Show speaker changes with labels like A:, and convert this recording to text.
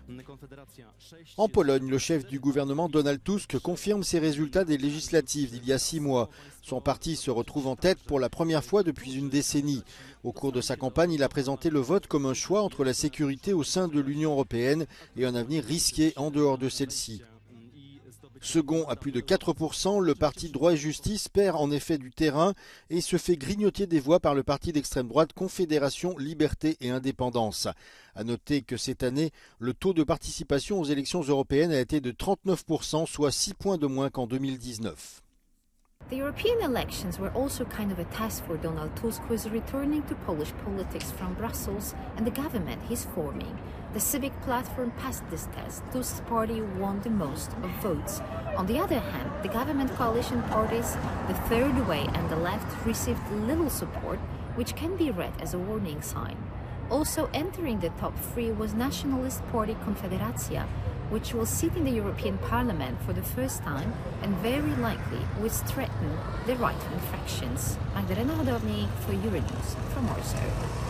A: En Pologne, le chef du gouvernement Donald Tusk confirme ses résultats des législatives d'il y a 6 mois. Son parti se retrouve en tête pour la première fois depuis une décennie. Au cours de sa campagne, il a présenté le vote comme un choix entre la sécurité au sein de l'Union européenne et un avenir risqué en dehors de celle-ci. Second à plus de 4%, le parti Droit et Justice perd en effet du terrain et se fait grignoter des voix par le parti d'extrême droite Confédération Liberté et Indépendance. À noter que cette année, le taux de participation aux élections européennes a été de 39%, soit 6 points de moins qu'en 2019.
B: The European elections were also kind of a test for Donald Tusk, who is returning to Polish politics from Brussels, and the government he's forming. The Civic Platform passed this test. Tusk's party won the most of votes. On the other hand, the government coalition parties, the Third Way and the Left, received little support, which can be read as a warning sign. Also entering the top three was nationalist party Confederacja, which will sit in the European Parliament for the first time and very likely will threaten the right-wing fractions. Magdalena Hodownik for Euronews from Warsaw.